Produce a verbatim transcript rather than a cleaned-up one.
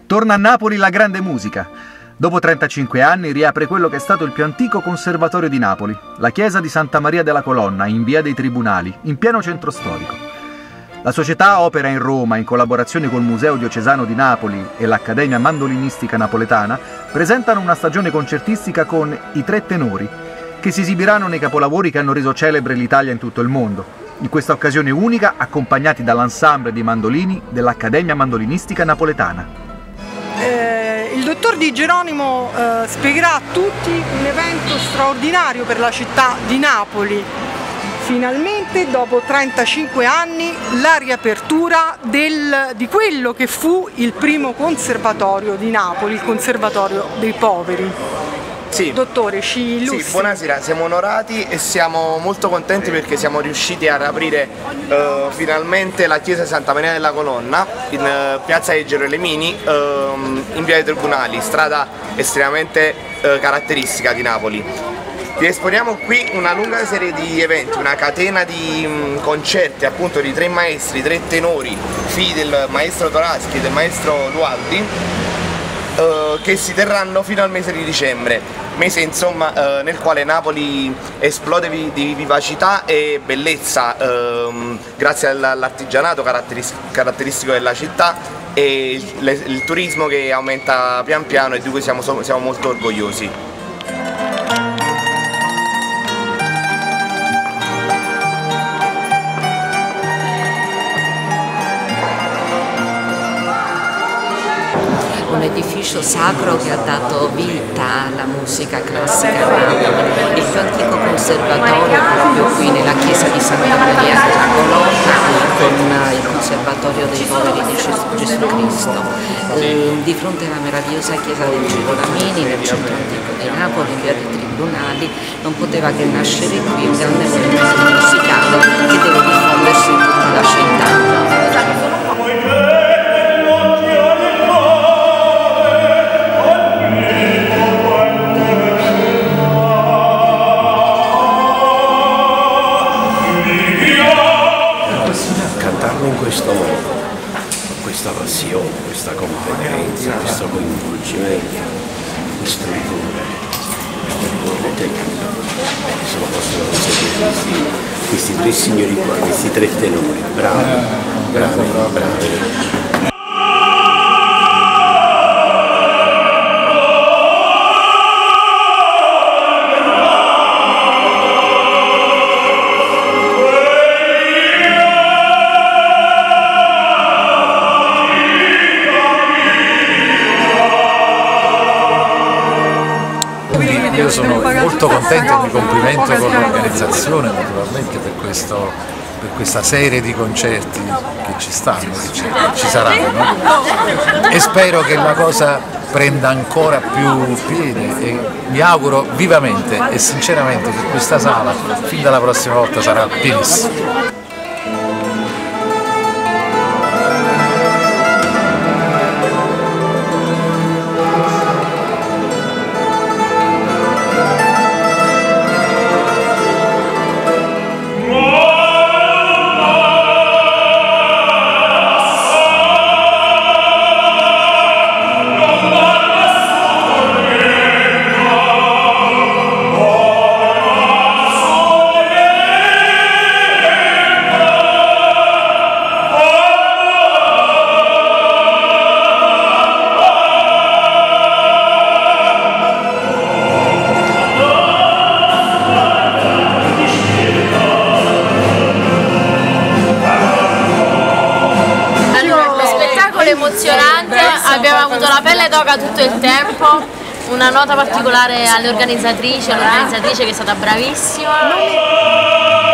Torna a Napoli la grande musica. Dopo trentacinque anni riapre quello che è stato il più antico conservatorio di Napoli, la chiesa di Santa Maria della Colonna, in via dei Tribunali, in pieno centro storico. La società opera in Roma in collaborazione col Museo Diocesano di Napoli e l'Accademia Mandolinistica Napoletana, presentano una stagione concertistica con i Tre Tenori, che si esibiranno nei capolavori che hanno reso celebre l'Italia in tutto il mondo. In questa occasione unica, accompagnati dall'ensemble di mandolini dell'Accademia Mandolinistica Napoletana. Eh, il dottor Di Geronimo eh, spiegherà a tutti un evento straordinario per la città di Napoli. Finalmente, dopo trentacinque anni, la riapertura del, di quello che fu il primo conservatorio di Napoli, il Conservatorio dei Poveri. Sì. Dottore, ci illustri. Sì, buonasera, siamo onorati e siamo molto contenti perché siamo riusciti a riaprire uh, finalmente la chiesa di Santa Maria della Colonna in uh, piazza dei Gerolemini, uh, in via dei Tribunali, strada estremamente uh, caratteristica di Napoli. Vi esponiamo qui una lunga serie di eventi, una catena di um, concerti appunto di tre maestri, tre tenori, figli del maestro Toraschi e del maestro Lualdi, uh, che si terranno fino al mese di dicembre. Mese insomma eh, nel quale Napoli esplode vi, di vivacità e bellezza ehm, grazie all'artigianato caratteristico della città e il, le, il turismo che aumenta pian piano e di cui siamo, siamo molto orgogliosi. Un edificio sacro che ha dato vita alla musica classica a Napoli, il più antico conservatorio proprio qui nella chiesa di Santa Maria della Colonna con il conservatorio dei poveri di Gesù Cristo. Eh, di fronte alla meravigliosa chiesa dei Gerolamini nel centro antico di Napoli, in via dei Tribunali, non poteva che nascere qui un grande movimento musicale che deve diffondersi in tutta la città. In questo modo, con questa passione, questa competenza, questo coinvolgimento, questo rigore, questo rigore tecnico, che se lo possono conseguire questi, questi tre signori qua, questi tre tenori, bravi, bravi, bravi. Io sono molto contento e mi complimento con l'organizzazione naturalmente per, questo, per questa serie di concerti che ci stanno, che ci, ci saranno, e spero che la cosa prenda ancora più piede e mi auguro vivamente e sinceramente che questa sala fin dalla prossima volta sarà pienissima. Emozionante, abbiamo avuto la pelle d'oca tutto il tempo, una nota particolare alle organizzatrici, all'organizzatrice che è stata bravissima.